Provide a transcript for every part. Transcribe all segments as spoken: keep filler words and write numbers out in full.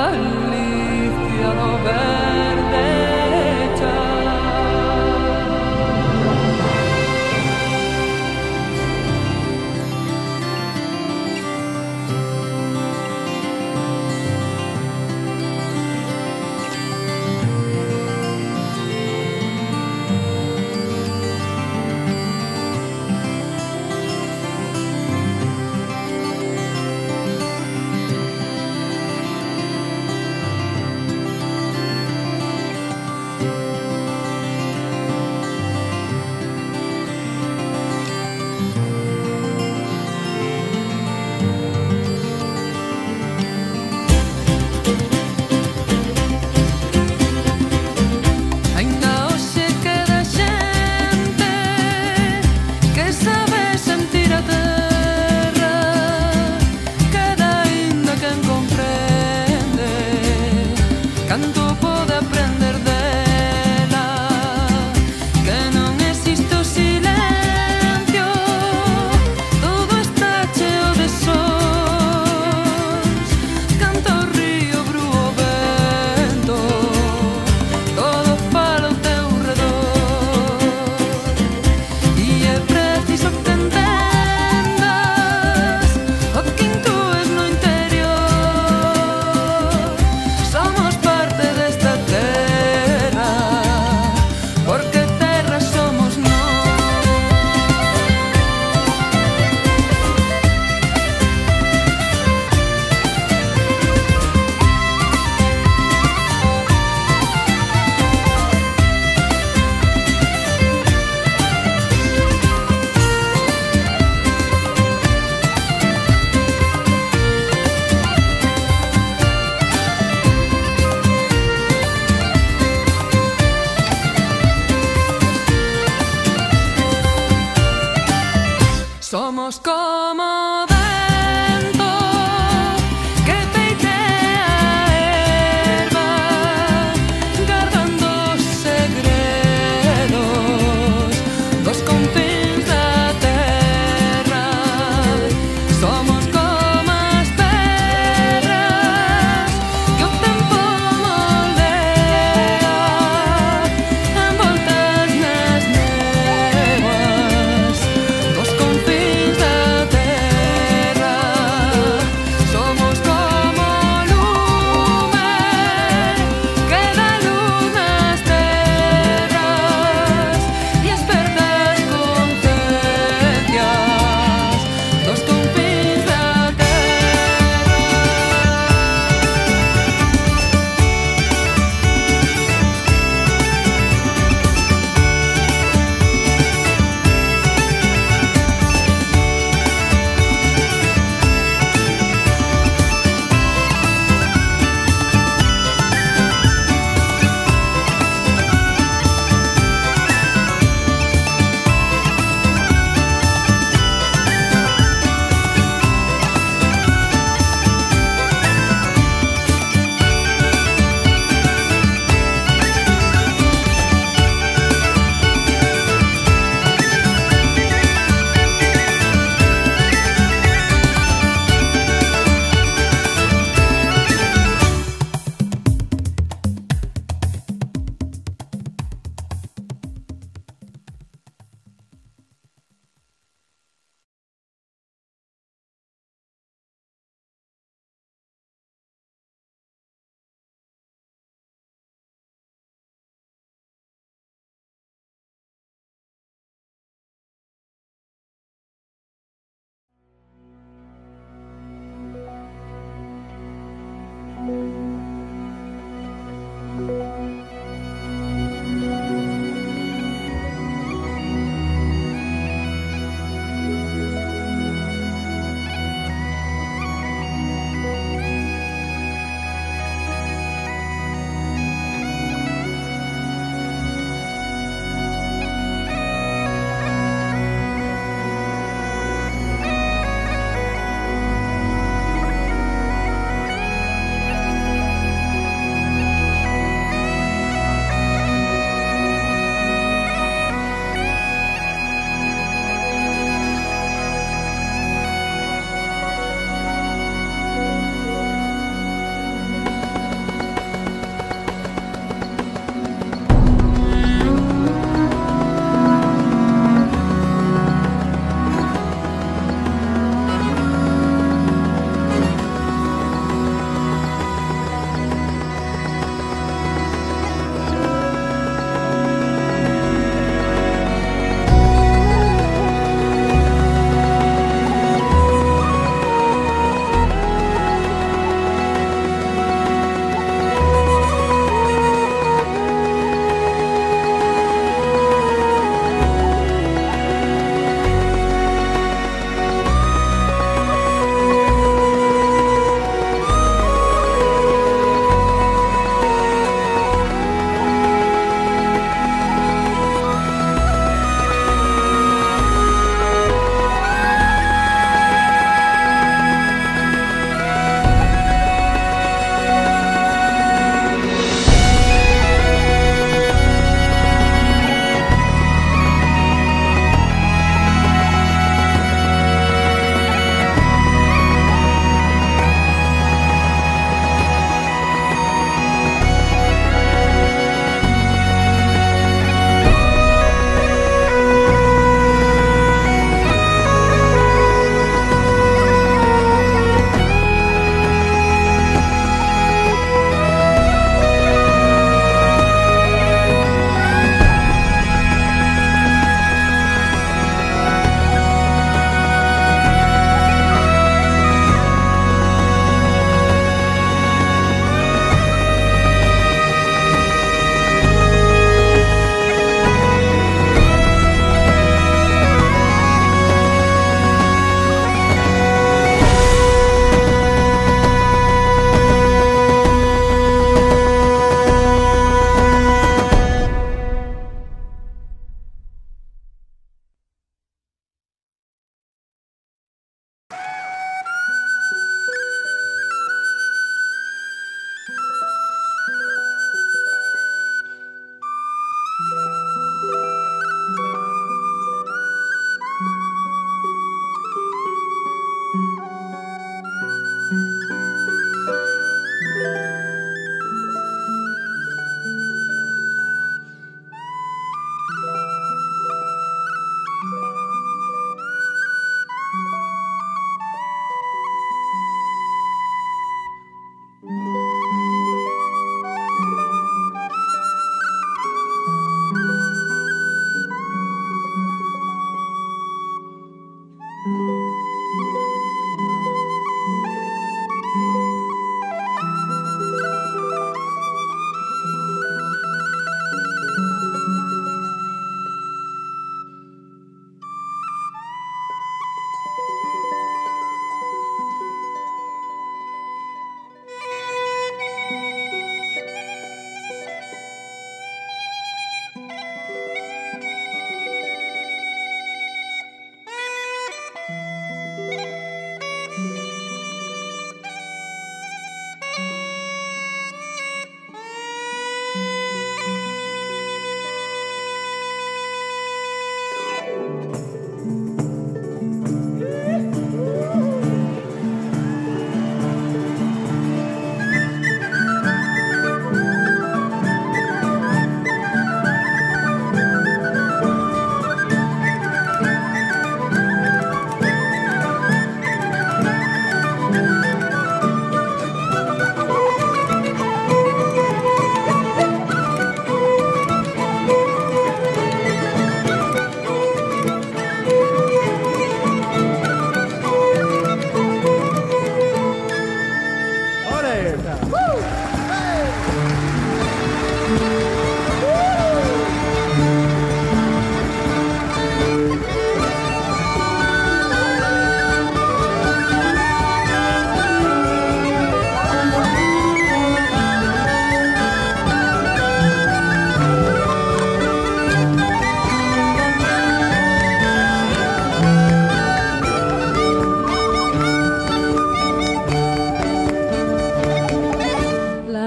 Galicia no verde cha. Somos parte de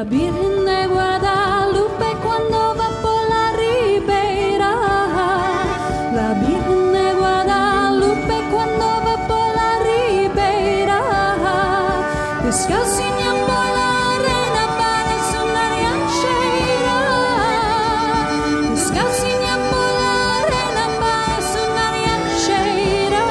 La Virgen de Guadalupe cuando va por la ribera. La Virgen de Guadalupe cuando va por la ribera. Descalciñando la arena para sonar y anchera. Descalciñando la arena para sonar y anchera.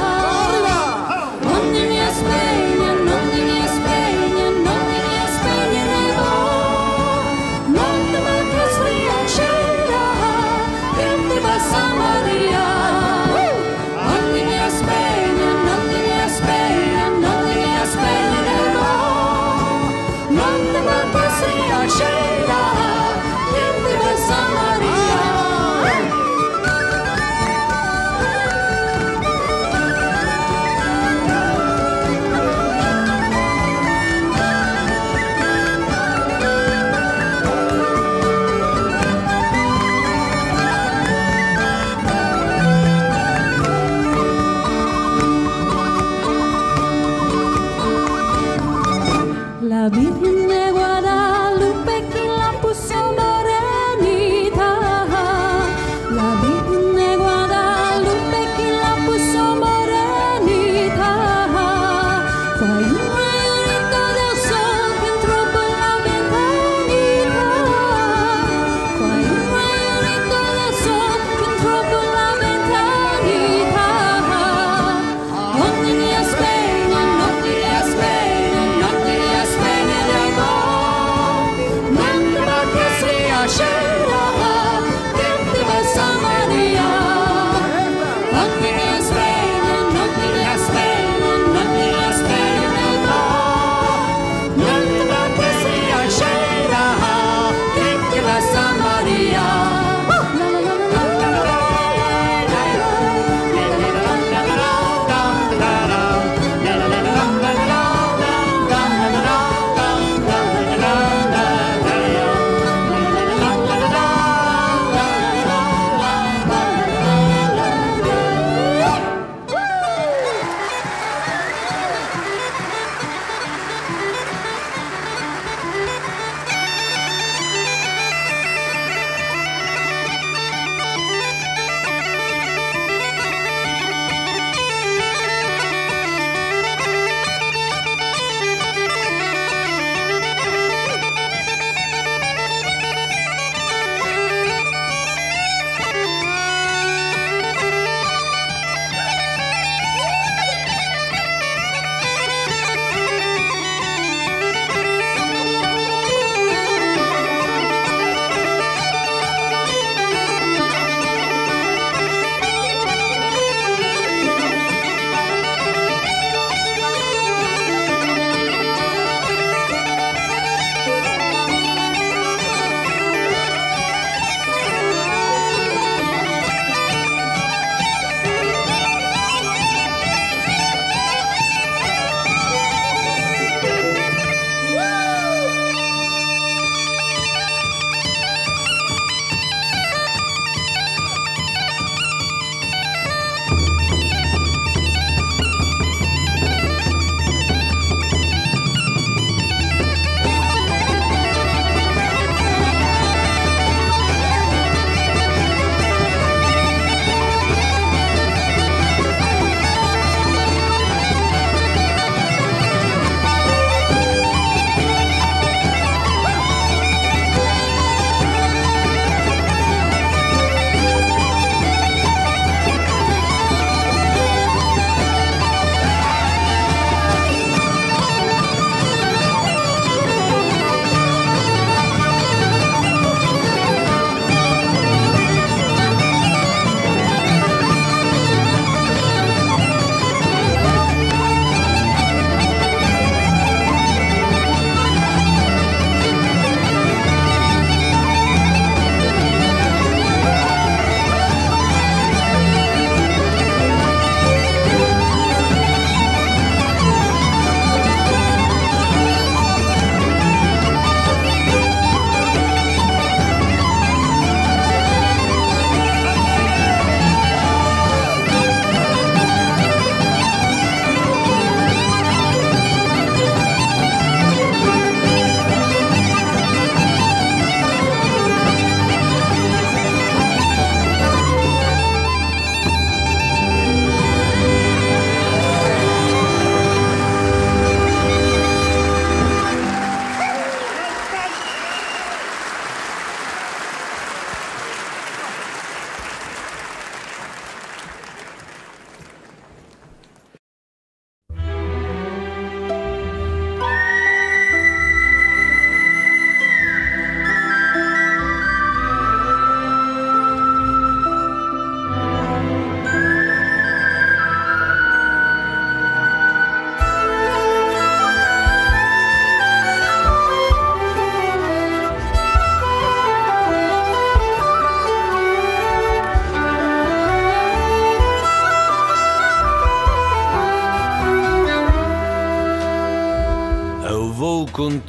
Non mi spegna, non mi spegna, non mi spegna nei vo. Non ti manches li anchera, che ti va San Maria. Non mi spegna, non mi spegna, non mi spegna nei vo. Non ti manches li anchera, che ti va San Maria. La Virgen de Guadalupe, quien la puso morenita. La Virgen de Guadalupe, quien la puso morenita. Fue un rayito del sol que entró por la ventanita. Fue un rayito del sol que entró por la ventanita. Non mi spegna, non mi spegna, non mi spegna nei vo. Non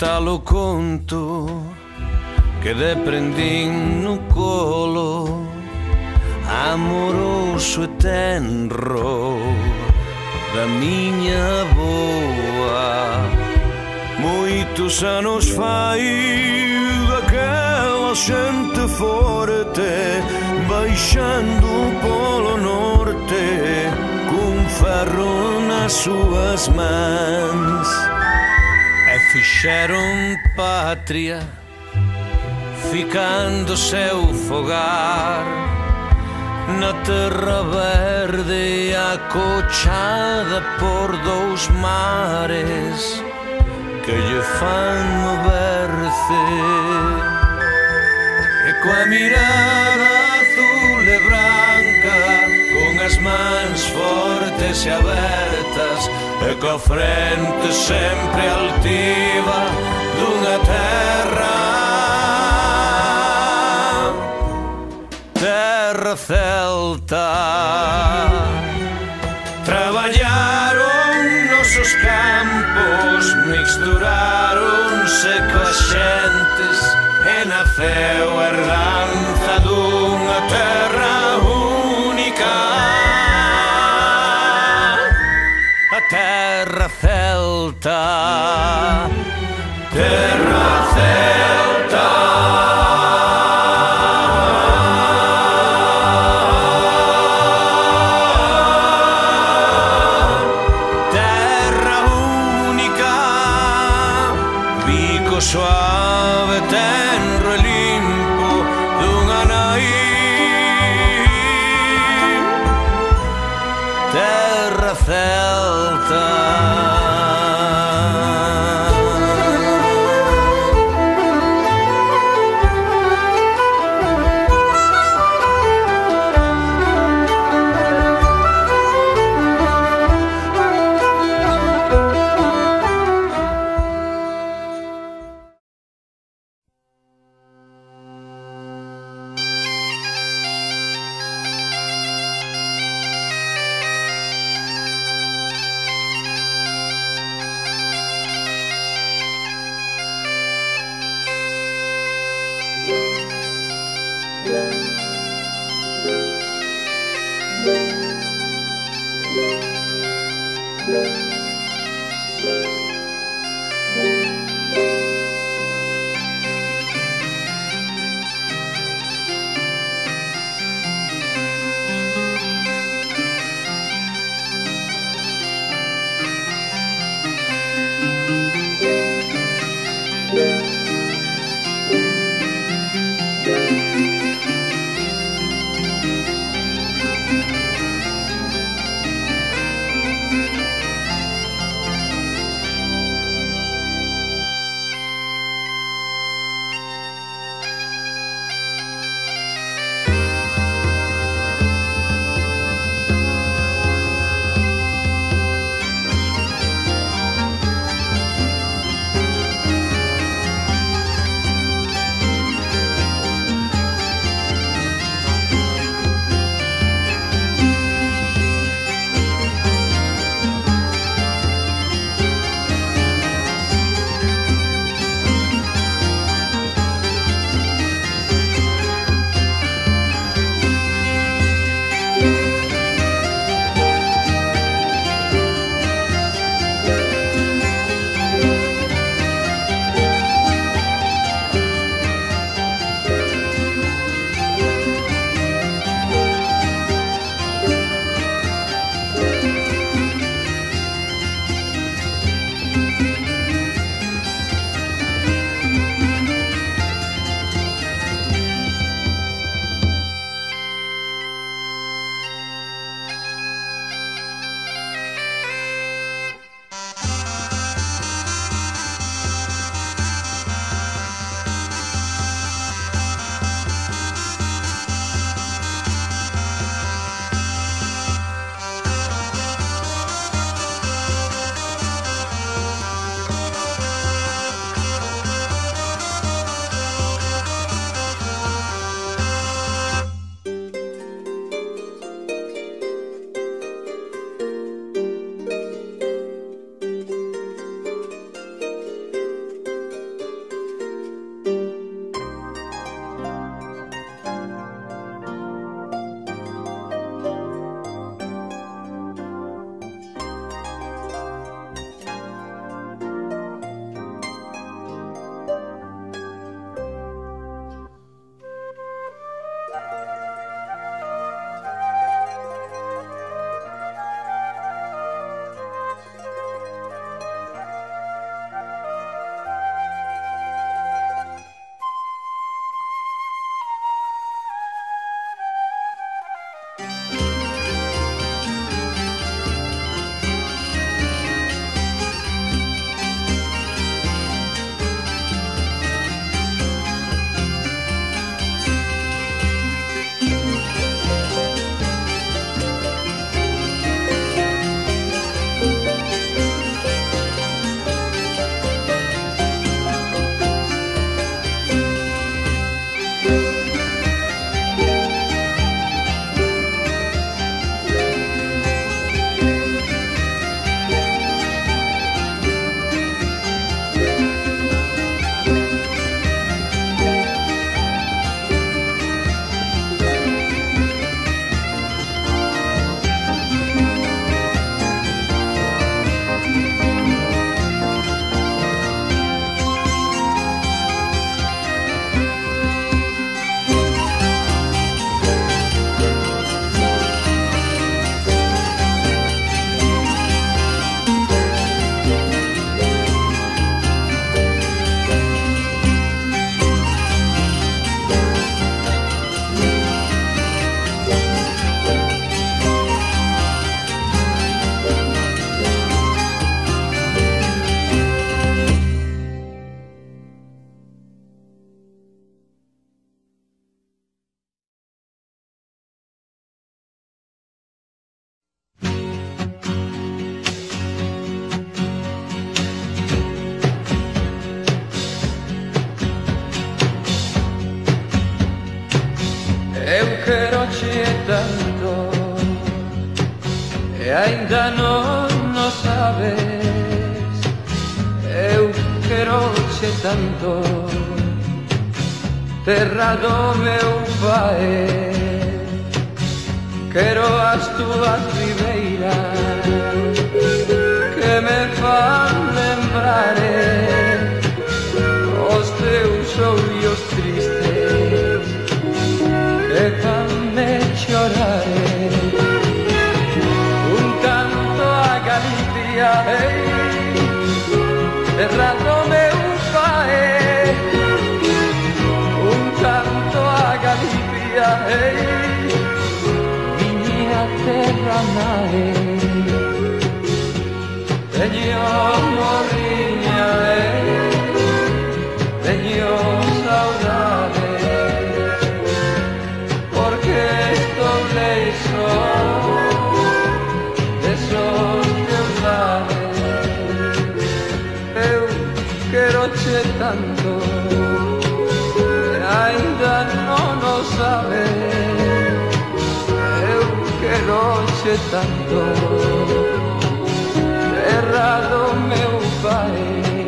tal o conto que deprendín no colo, amoroso e tenro da miña avoa. Moitos anos fai daquela xente forte baixando polo norte cun ferro nas súas mans, e fixeron patria ficando seu fogar na terra verde acochada por dous mares que lle fan moverse, e coa mirada azul e branca, con as mans fortes e abertas, e coa frente sempre altiva dunha terra, terra celta. Traballaron nosos campos, mixturaronse coas xentes, e naceu a herdanza dunha terra única, a terra celta, terra celta. Suave, tenro e limpo dunha nai, terra celta. ainda non no sabes. Eu queroche tanto, terra do meu pai. Quero as túas ribeiras que me fan lembrar os teus ollos tristes que fanme chorar. Un canto a Galicia, hey, terra do meu pai. Un canto a Galicia, hey, miña terra nai. Teño morriña, hey, teño saudade, porque estou leixo desos teus lares. Eu queroche tanto, e ainda non o sabes. Eu queroche tanto, terra do meu pai.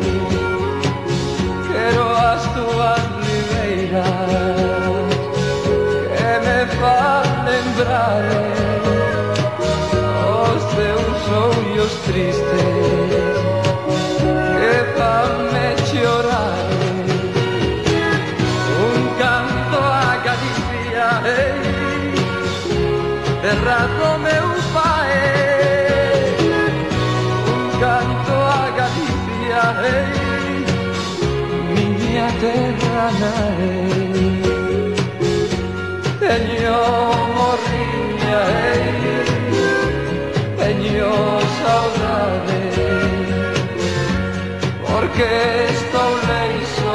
Quero as túas ribeiras que me fan lembrar os teus ollos tristes que fanme chorar. Un canto a Galicia, hey, terra do meu pai. Un canto a Galicia, hey, miña terra nai. Teño morriña, hey, teño saudade, porque estou leixo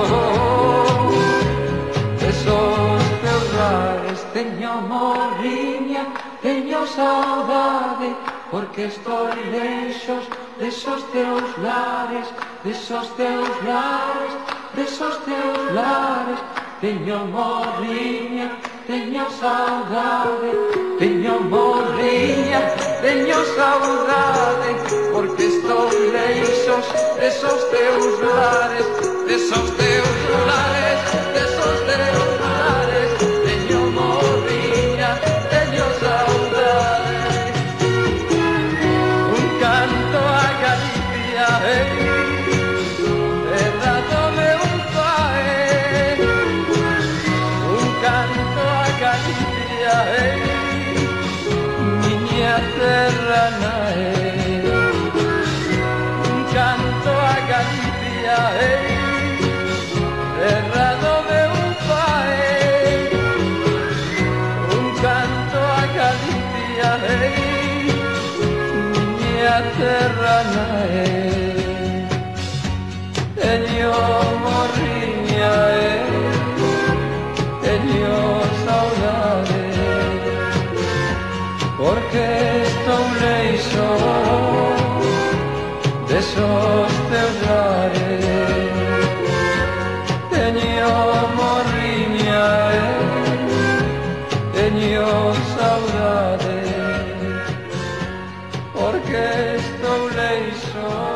desos teus lares. Teño morriña, teño saudade, porque estou leixos desos teus lares, desos teus lares, desos teus lares. Teño morriña, teño saudade, teño morriña, teño saudade, porque estou leixos desos teus lares, desos teus lares, desos teus lares. Teño morriña, teño saudade. Un canto a Galicia, hey, terra do meu pai. Un canto a Galicia, hey, miña terra nai. Un canto a Galicia, hey, terra do meu pai. Un canto a Galicia, hey, miña terra nai. Teño morriña, hey, teño saudade, porque estou leixo desos teus lares. Teño morriña, eh, teño saudade, porque estou leixo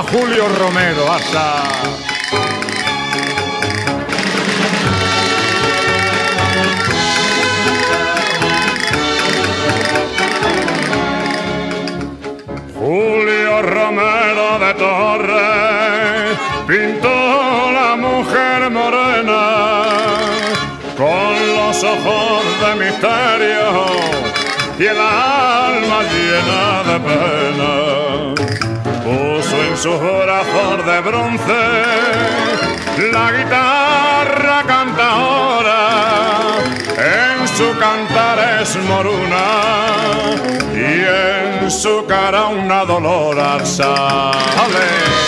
a Julio Romero. Hasta. Julio Romero de Torres pintó la mujer morena con los ojos de misterio y el alma llena de pena. Puso en sus brazos de bronce la guitarra cantadora, en su cantar es moruna y en su cara una dolor arsale.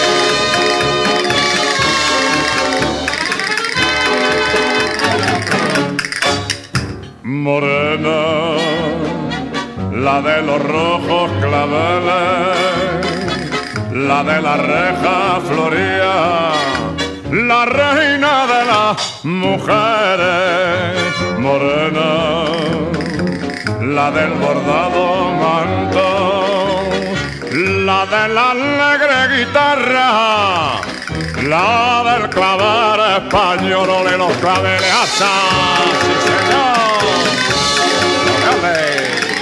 Morena, la de los rojos claveles, la de la reja floría, la reina de las mujeres. Morena, la del bordado manto, la de la alegre guitarra, la del clavar español de los claveles. ¡Hasta! ¡Sí, señor! ¡Dale!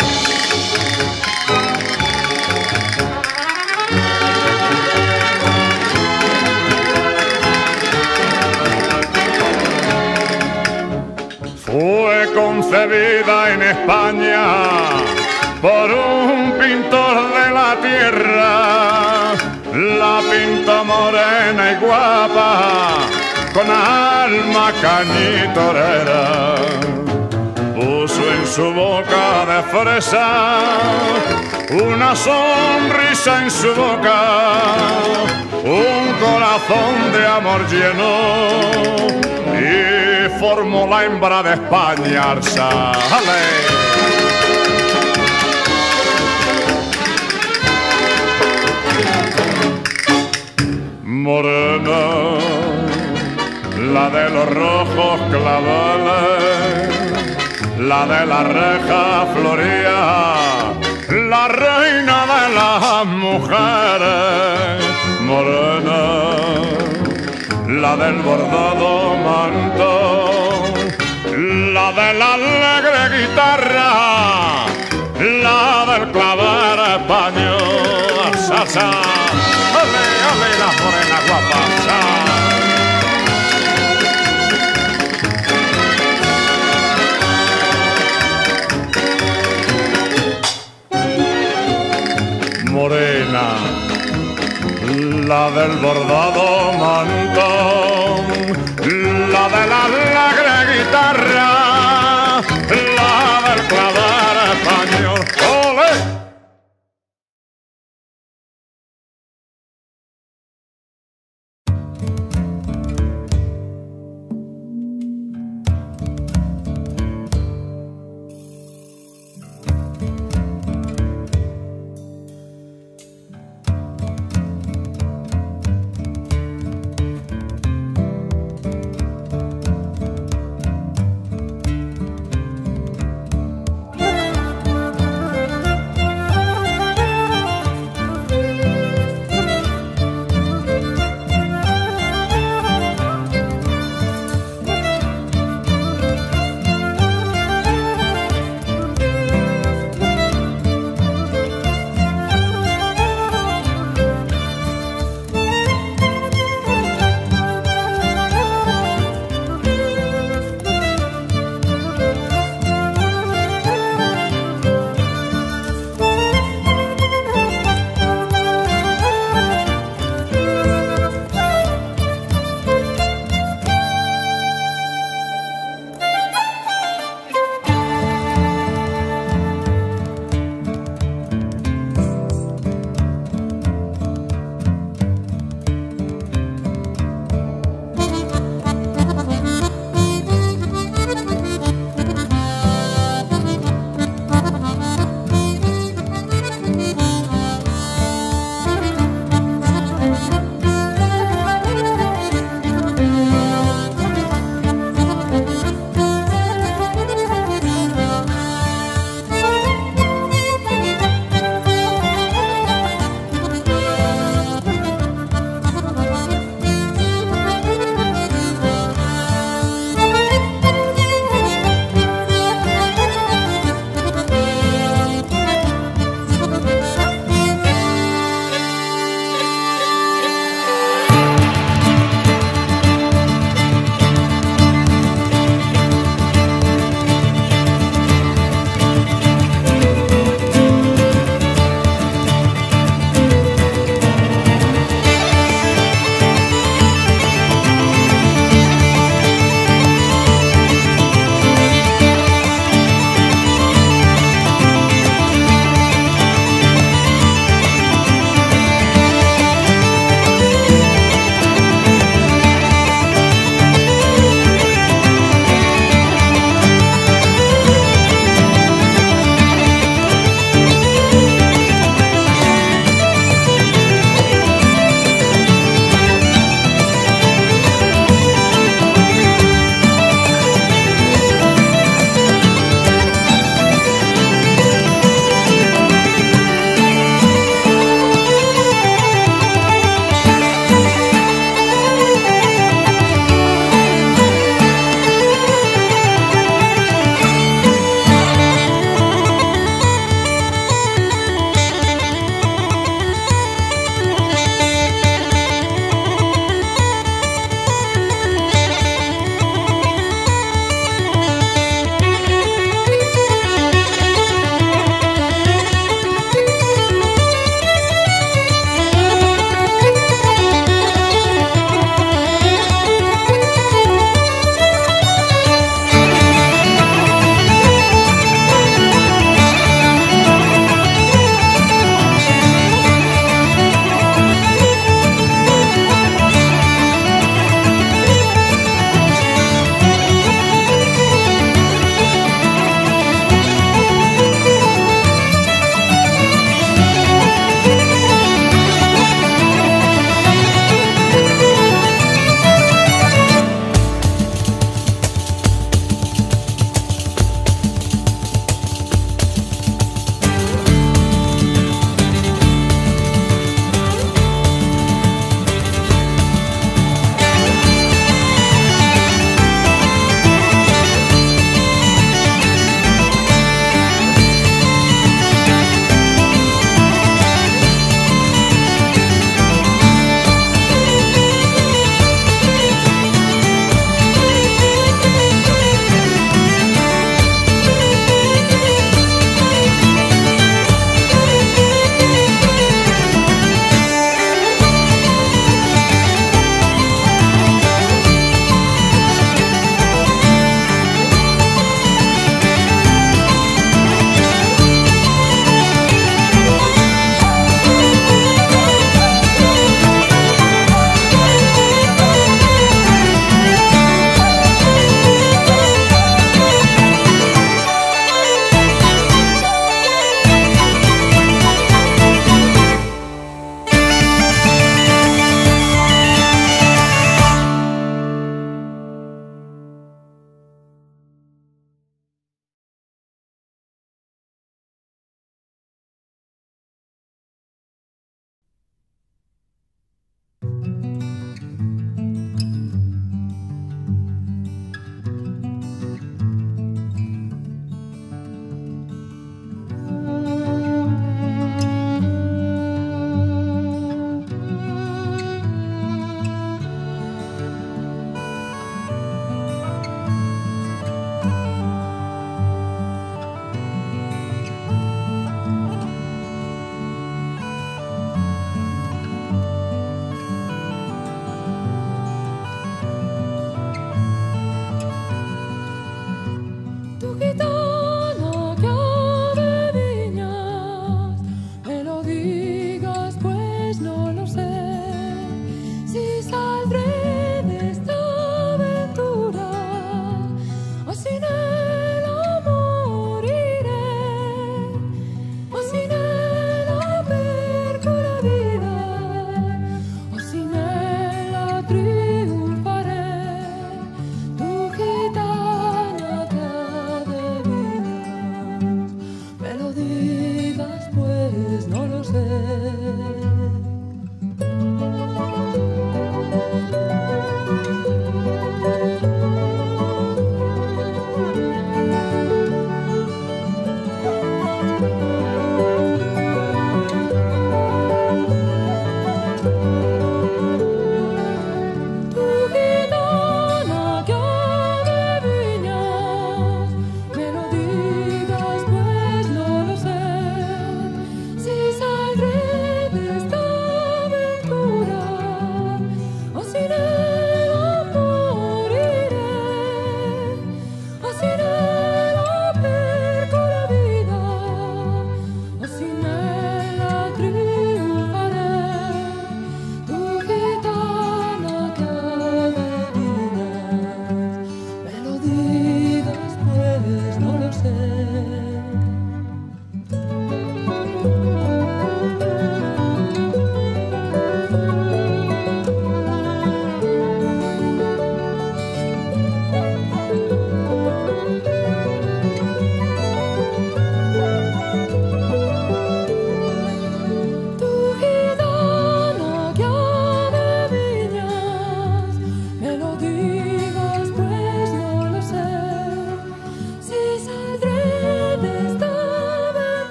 Fue concebida en España por un pintor de la tierra, la pintó morena y guapa, con alma cañitorera. Puso en su boca de fresa una sonrisa en su boca, un corazón de amor lleno y formó la hembra de España. ¡Ale! Morena, la de los rojos claveles, la de la reja floría, la reina de las mujeres. Morena, la del bordado manto, la de la alegre guitarra, la del clavar español. ¡Salsa! ¡Ole, ole, las morenas guapas! Morena, la del bordado manto, la de la alegre guitarra, la del clavar español. ¡Ole!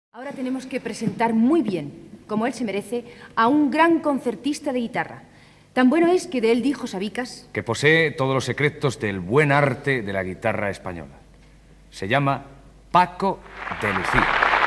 Ahora tenemos que presentar muy bien, como él se merece, a un gran concertista de guitarra. Tan bueno es que de él dijo Sabicas que posee todos los secretos del buen arte de la guitarra española. Se llama Paco de Lucía.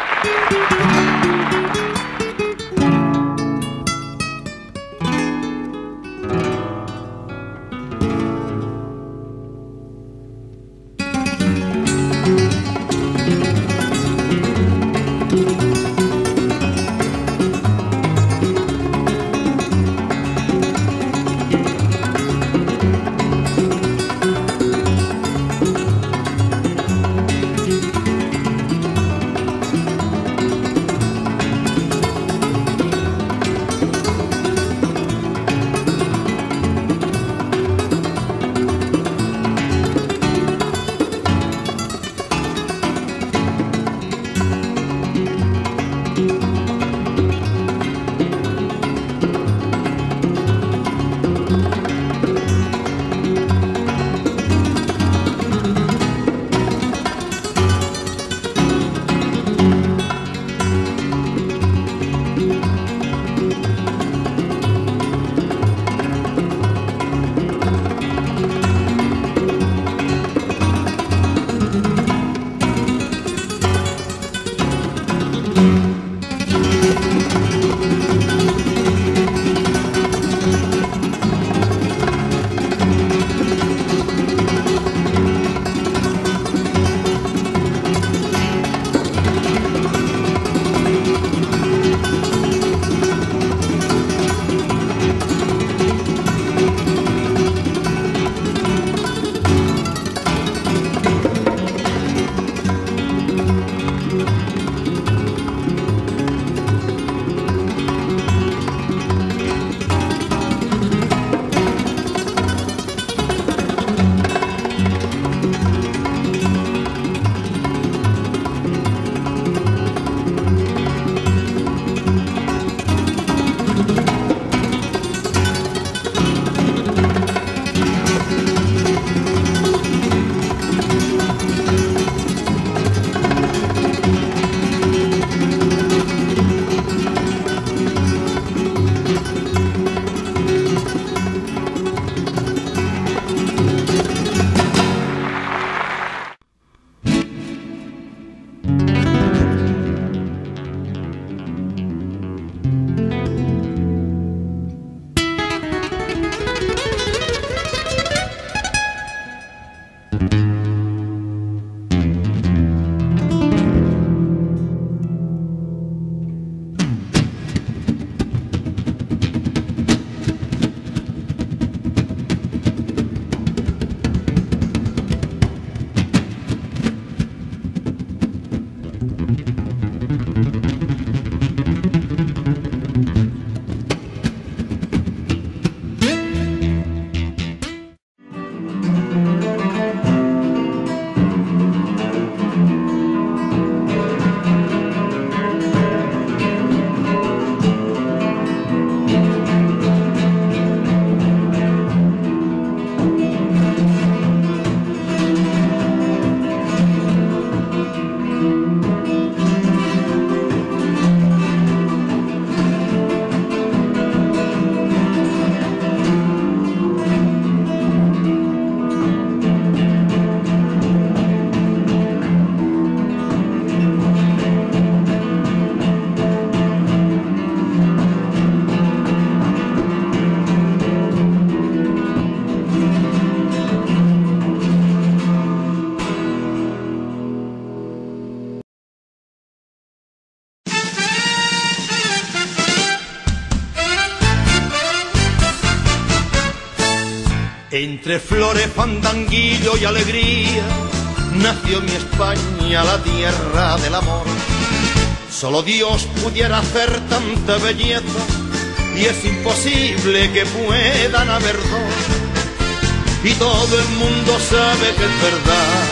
Entre flores, fandanguillo y alegría nació mi España, la tierra del amor. Solo Dios pudiera hacer tanta belleza y es imposible que puedan haber dos. Y todo el mundo sabe que es verdad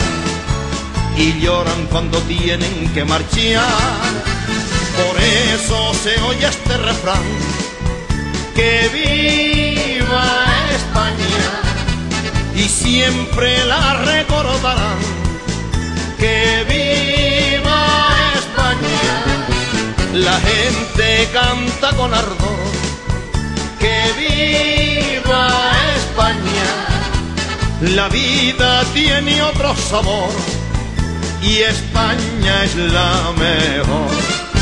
y lloran cuando tienen que marchar. Por eso se oye este refrán: que viva España, y siempre la recordarán. Que viva España, La gente canta con ardor que viva España. La vida tiene otro sabor y España es la mejor.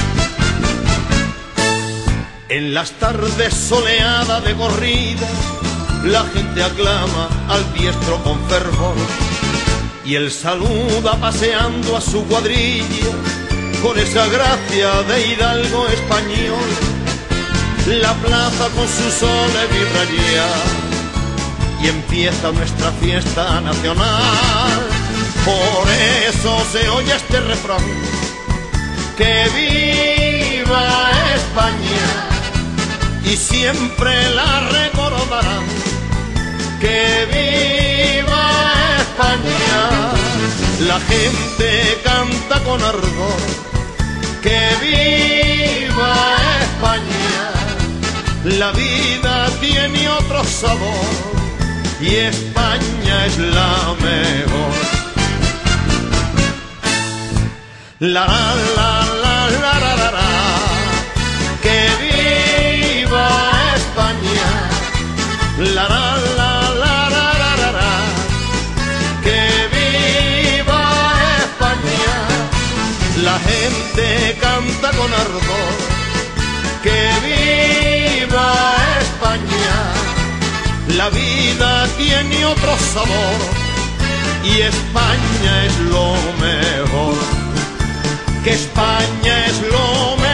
En las tardes soleadas de corrida, la gente aclama al diestro con fervor y él saluda paseando a su cuadrilla con esa gracia de hidalgo español. La plaza con sus soles vibra ya y empieza nuestra fiesta nacional. Por eso se oye este refrán: que viva España, y siempre la recordarán. Que viva España, la gente canta con ardor. Que viva España, la vida tiene otro sabor y España es la mejor. La la la la la la la, la. Que viva España. La la la la la la la, la. Que viva España. La gente canta con ardor. Que viva España. La vida tiene otro sabor y España es lo mejor. Que España es lo mejor.